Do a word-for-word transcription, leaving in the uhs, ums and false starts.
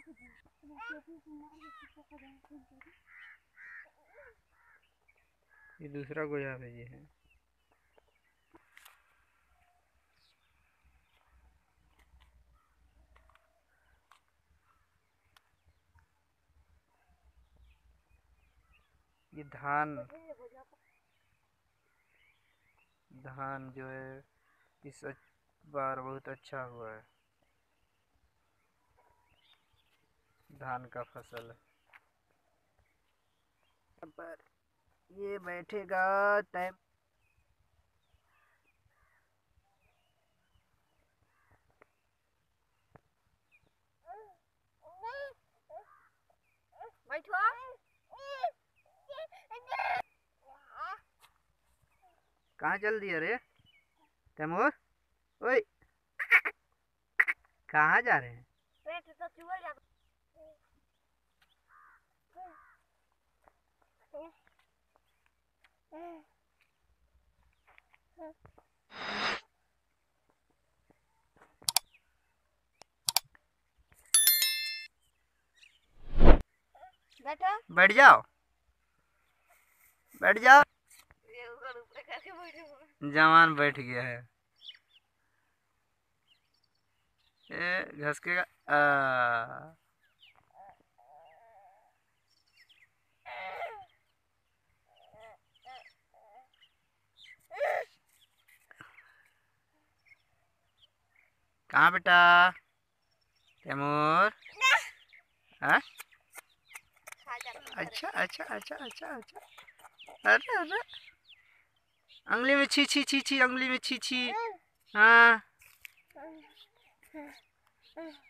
ये दूसरा गोया भेजे है। ये धान धान जो है इस बार बहुत अच्छा हुआ है। धान का फसल पर ये बैठेगा टाइम। कहाँ चल दिया रे तैमूर? ओए कहाँ जा रहे हैं? बैठ जाओ बैठ जाओ। जवान बैठ गया है। ए घस के आ कहाँ बेटा तैमूर? हाँ अच्छा अच्छा अच्छा अच्छा अच्छा। अरे अरे अंगली में छी छी छी छी अंगली में छी छी। हाँ